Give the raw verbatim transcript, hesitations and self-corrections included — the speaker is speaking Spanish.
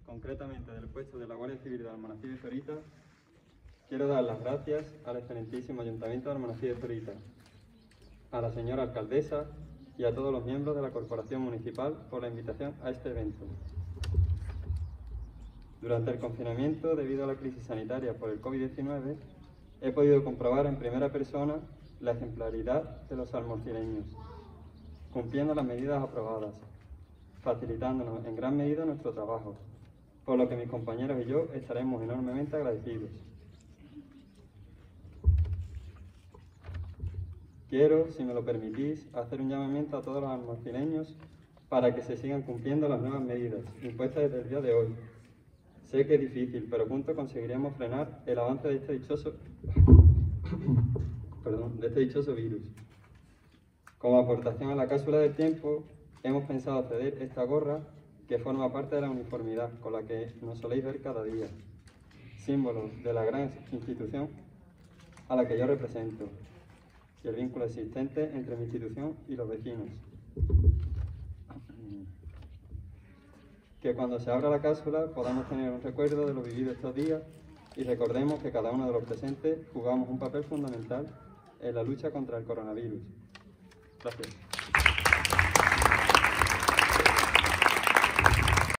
concretamente del puesto de la Guardia Civil del Almonacid de Zorita, quiero dar las gracias al excelentísimo Ayuntamiento del Almonacid de Zorita, a la señora alcaldesa y a todos los miembros de la Corporación Municipal por la invitación a este evento. Durante el confinamiento, debido a la crisis sanitaria por el COVID diecinueve, he podido comprobar en primera persona la ejemplaridad de los almorcileños, cumpliendo las medidas aprobadas, facilitándonos en gran medida nuestro trabajo, por lo que mis compañeros y yo estaremos enormemente agradecidos. Quiero, si me lo permitís, hacer un llamamiento a todos los almorcileños para que se sigan cumpliendo las nuevas medidas impuestas desde el día de hoy. Sé que es difícil, pero juntos conseguiremos frenar el avance de este dichoso, perdón, de este dichoso virus. Como aportación a la cápsula del tiempo, hemos pensado ceder esta gorra que forma parte de la uniformidad con la que nos soléis ver cada día, símbolo de la gran institución a la que yo represento y el vínculo existente entre mi institución y los vecinos. Que cuando se abra la cápsula podamos tener un recuerdo de lo vivido estos días y recordemos que cada uno de los presentes jugamos un papel fundamental en la lucha contra el coronavirus. Gracias.